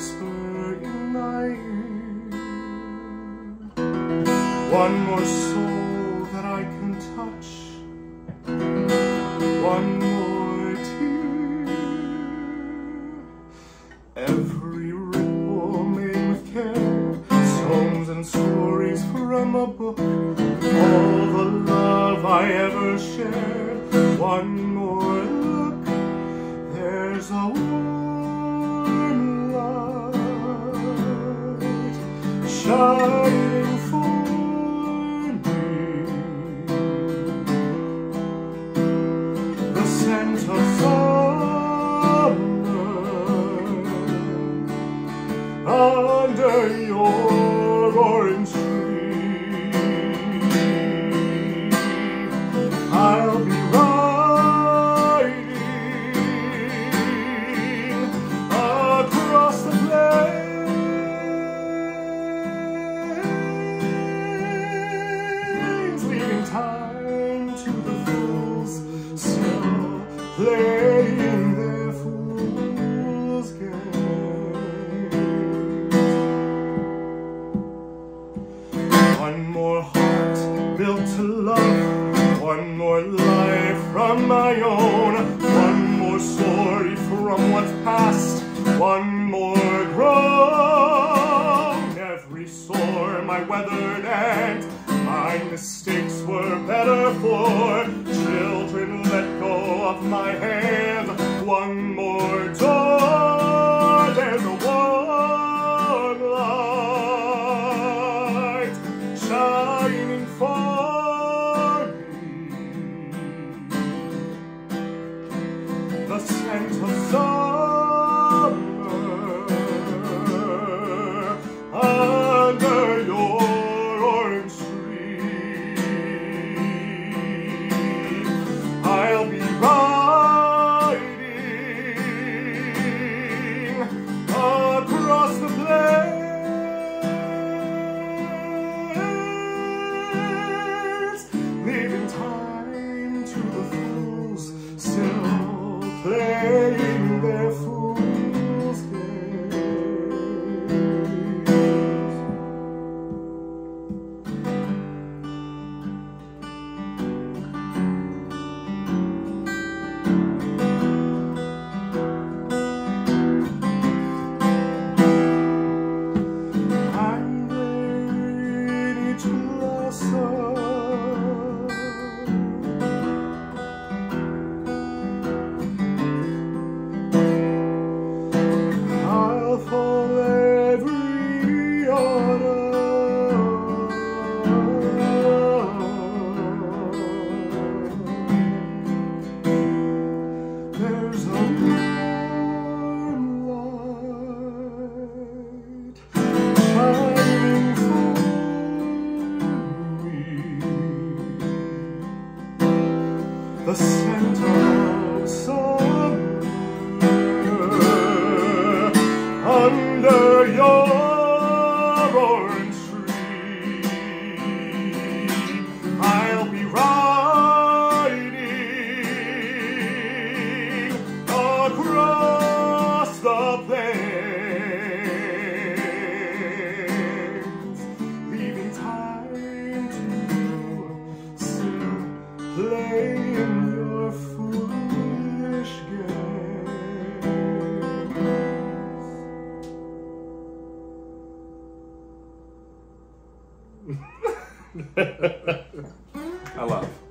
whisper in my ear. One more soul that I can touch, one more tear. Every ripple made with care, songs and stories from a book, all the love I ever shared. One more look, there's a warm light shining for me. The scent of summer under your orange tree. I'll be riding across the plains, leaving time to the fools still playing their fool's games. One more heart built to love, one more life from my own, one more story from what's past, one more grown. Every storm I weathered and my mistakes were better for. Children, let go of my hand. One more door, there's a warm light shining for me. The scent of summer under your orange tree. I'll be riding across the plains, leaving time to the fools still playing their fool's games. I'm there in each blossom, I'll fall every autumn. There's a warm light shining for me. The scent of summer under your orange tree. I'll be riding across the plains, leaving time to still playing your foolish games. I love.